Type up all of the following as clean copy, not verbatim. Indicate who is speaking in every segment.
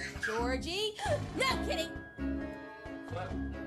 Speaker 1: Georgie? No kidding!
Speaker 2: Flip.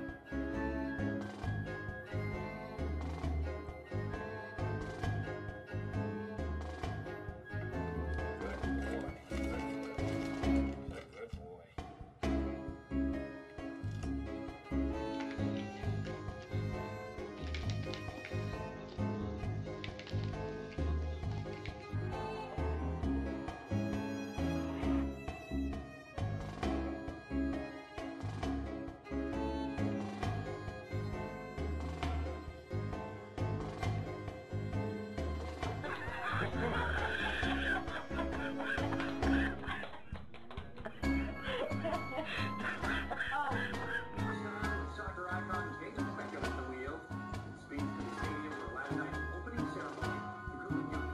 Speaker 3: Soccer icon Jason Beckham at the wheel. Speeds to the stadium for last night's opening ceremony, including young.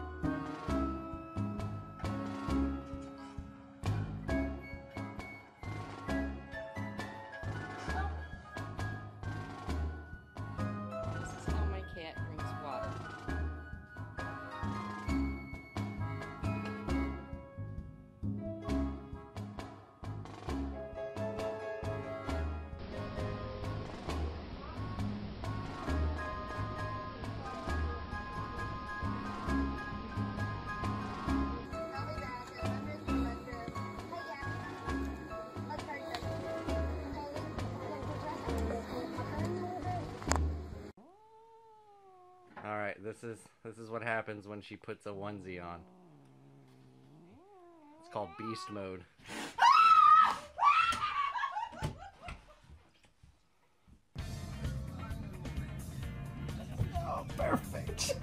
Speaker 1: This is how my cat drinks water.
Speaker 4: All right, this is what happens when she puts a onesie on. It's called beast mode. Oh, perfect.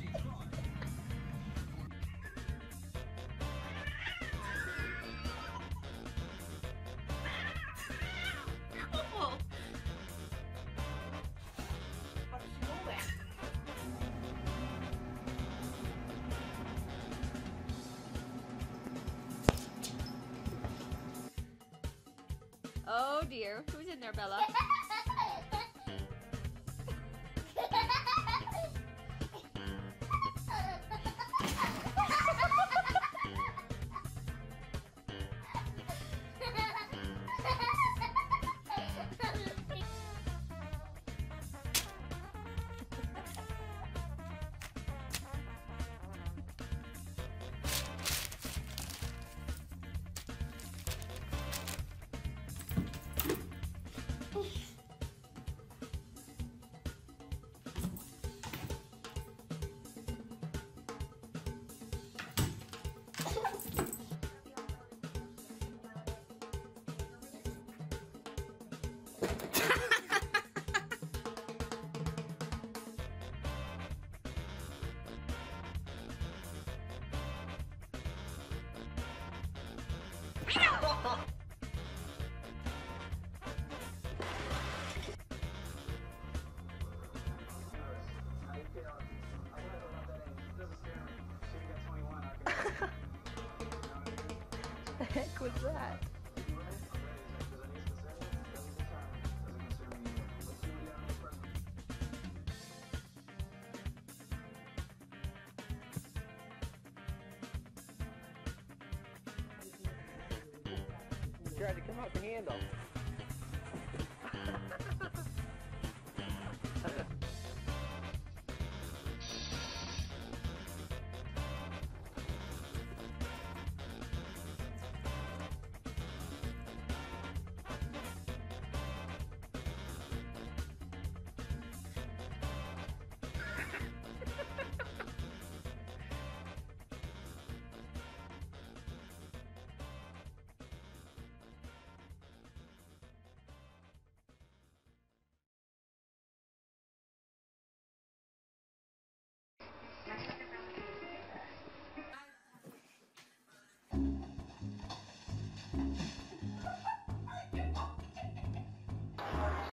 Speaker 1: Oh dear, who's in there, Bella?
Speaker 5: The heck was that?
Speaker 2: Tried to come out the handle.